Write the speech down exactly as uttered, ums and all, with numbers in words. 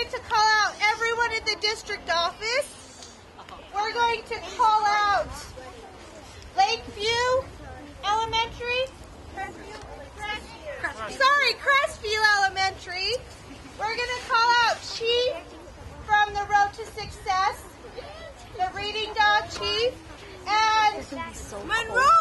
going to call out everyone in the district office. We're going to call out Lakeview Elementary. Sorry, Crestview Elementary. We're going to call out Chief from the Road to Success, the Reading Dog Chief, and Monroe.